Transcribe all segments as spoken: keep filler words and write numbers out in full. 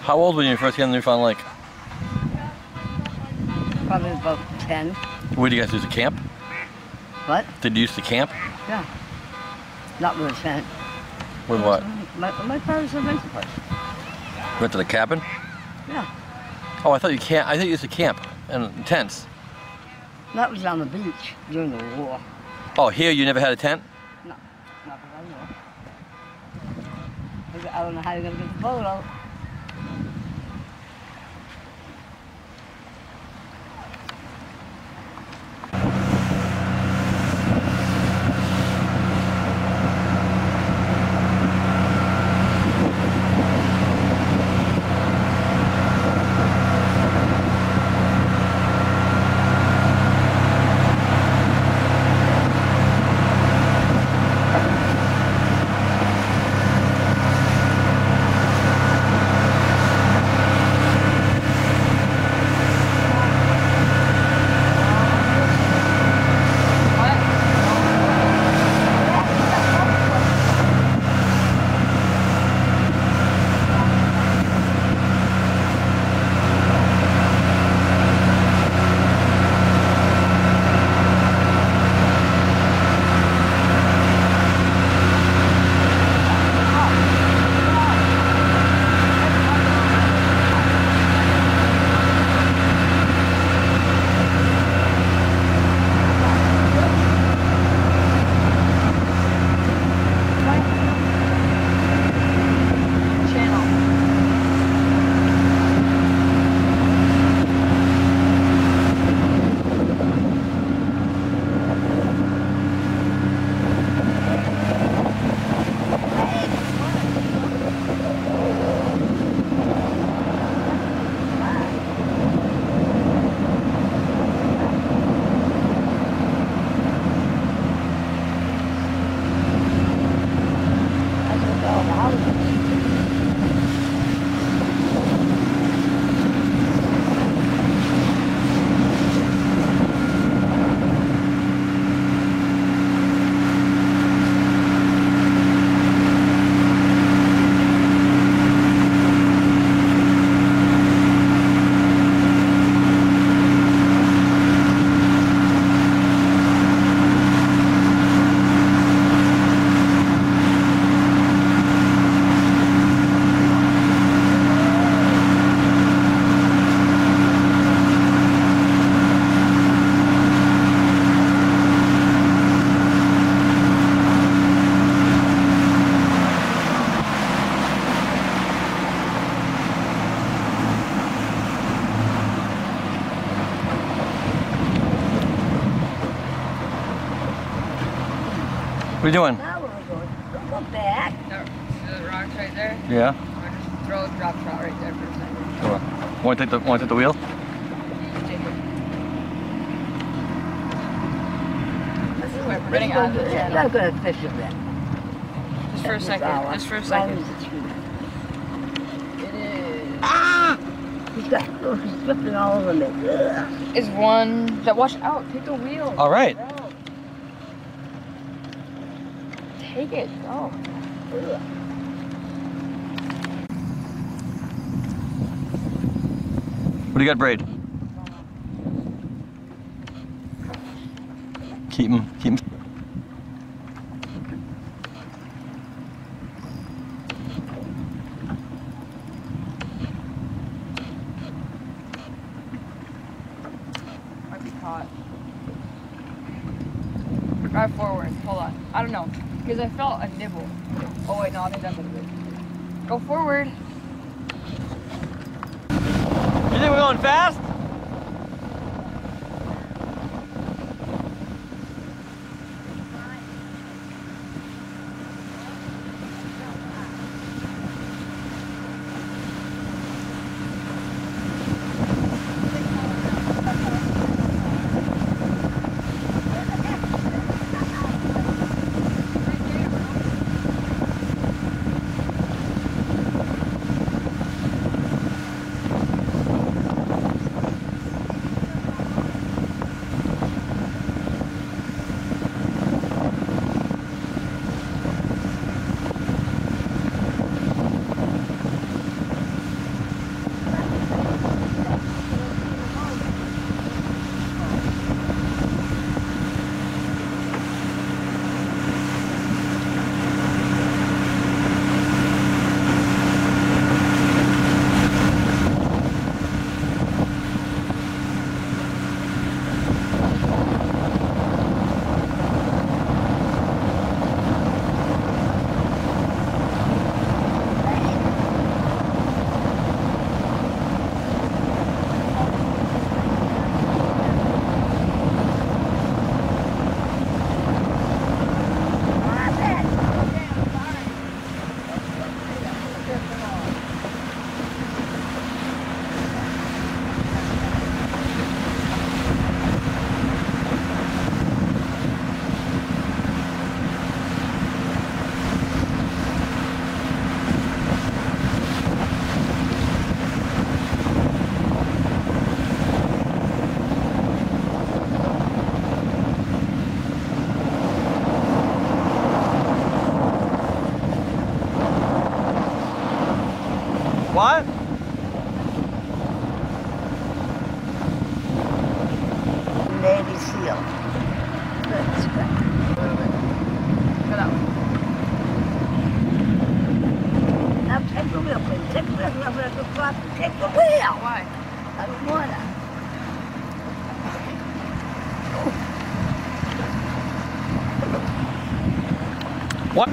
How old were you when you first came to Newfound Lake? Probably about ten. Where did you guys use to camp? What? Did you used to camp? Yeah. Not with a tent. With what? My, my parents had a rental place. Went to the cabin? Yeah. Oh, I thought you can't. I thought you used to camp in tents. That was on the beach during the war. Oh, here you never had a tent? No, not that I know. I don't know how you're gonna get the boat out. What are you doing? Now we're going. Don't go back. No, see the rocks right there? Yeah. We're just throw a drop shot right there for a second. Sure. Want to take the Want to take the wheel? Take it. This is We're running out of the You're channel. not going to fish with that. Just for a second. Just for a second. It is. Ah! He's got, oh, he's flipping all over me. Ugh. Is one that watch out. Take the wheel. All right. Bro. Take it. Go. Ugh. What do you got, Braid? Keep him. Keep him. Might be caught. Drive forward. Hold on. I don't know. Because I felt a nibble. Oh wait, no, I think that's what it is. Go forward. You think we're going fast? What? Navy SEAL. Good stuff. Go that way. Now take the wheel, please. Take the wheel. I'm going to go up and take the wheel. Why? I don't want to. What?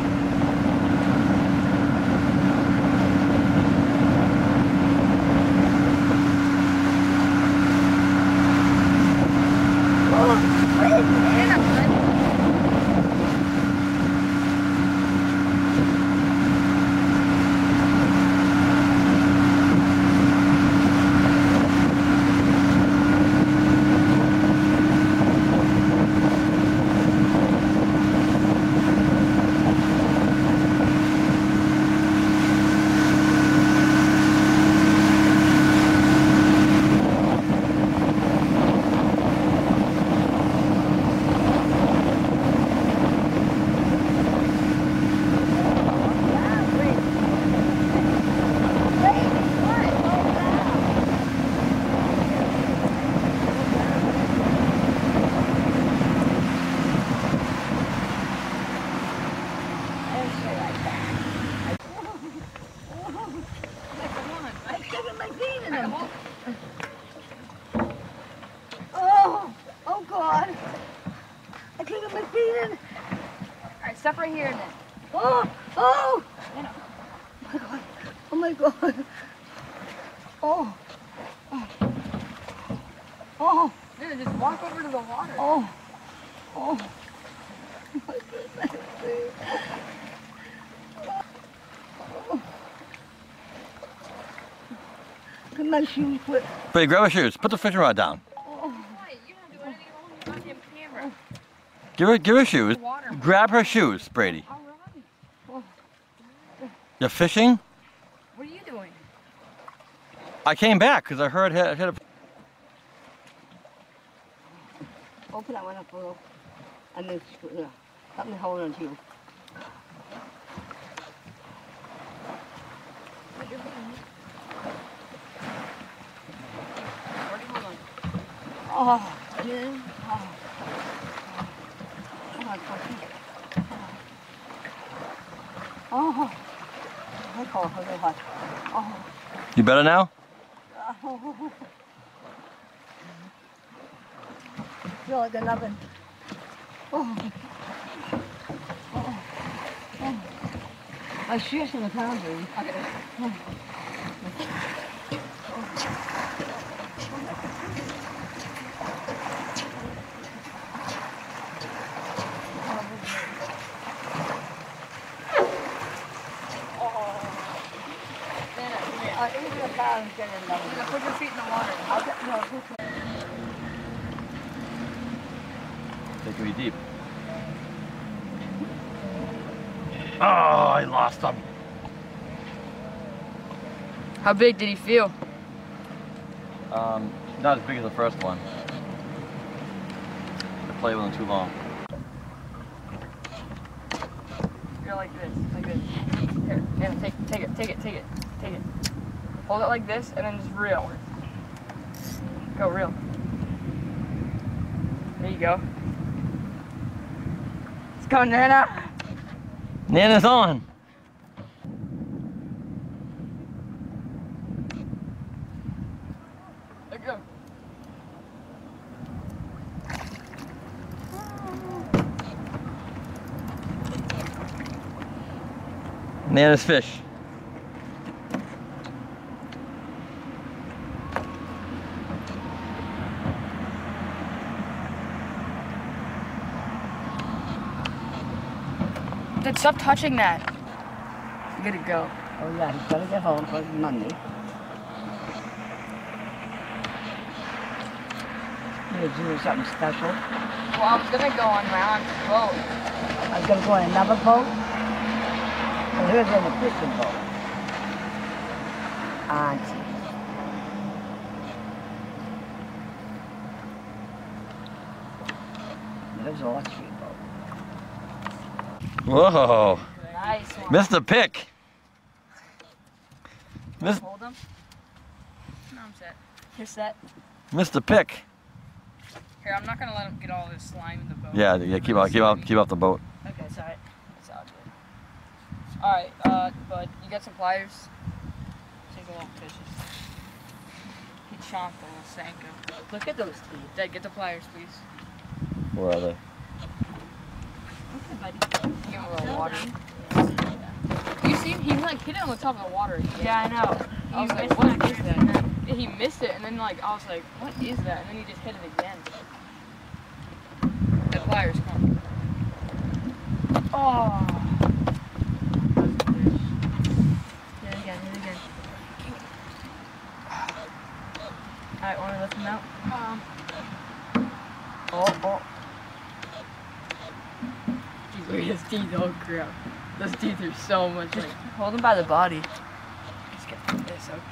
Oh, oh God. I can't get my feet in. All right, step right here and then. Oh, oh. You know. Oh my God. Oh my God. Oh. Oh. Oh. Dude, just walk over to the water. Oh. Oh. My goodness. Oh. Get my shoes quick. Brady, grab her shoes. Put the fishing rod down. Oh. You don't do anything wrong with the goddamn camera. Give her, give her shoes. Water. Grab her shoes, Brady. All right. Oh. You're fishing? What are you doing? I came back because I heard hit, hit a... Open that one up a little. And then yeah, help me hold on to you. Put your foot in. Already, hold on. Oh, yeah. Oh. Oh, it's working. Oh. I call it really hot. Oh. You better now? Oh. Feel like an oven. Oh. Oh. Oh. My shoes in the pound, baby. Okay. Oh. Uh, even the pound's getting You're another. gonna put your feet in the water. I'll get no. Put They can be deep. Oh, I lost them. How big did he feel? Um, not as big as the first one. I played with them too long. Go like this, like this. Here, yeah, take, take it, take it, take it, take it. Hold it like this, and then just reel. Go reel. There you go. Let's go, Nana. Nana's on. There you go. Nana's fish. Dude, stop touching that. You gotta go. Oh yeah, he's gotta get home for Monday. You're doing something special. Well, I was gonna go on my aunt's boat. I was gonna go on another boat. Well, here's on the fishing boat. Auntie. There's a luxury boat. Whoa. Nice one. Mister Pick. Miss Hold them. No, I'm set. You're set. Mister Pick. Here, I'm not gonna let him get all this slime in the boat. Yeah, yeah. Keep out, keep out, keep out the boat. Okay, sorry. It's all good. All right, uh, bud, you got some pliers? Take a little fishes. He chomped a little Sanko. Look at those teeth. Dad, get the pliers, please. Where are they? Okay, buddy. Give him a little water. You see, he like hit it on the top of the water. Yeah, I know. I was You like, missed what that is again. that? Yeah, he missed it, and then like I was like, what is that? And then he just hit it again. The pliers, come on. Oh. Hit it again, hit it again. Alright, want to lift him out? Um. Oh, oh. Jeez, look at his teeth. Oh crap. Those teeth are so much like. Hold him by the body. Let's get this up.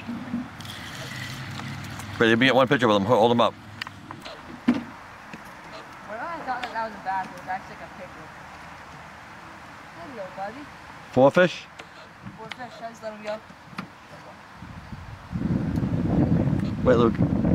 Brady, let me get one picture with them. Hold them up. Well, I thought that that was a bass. It was actually like a picture. There you go, buddy. Four fish? Four fish. Let's let him go. Wait, Luke.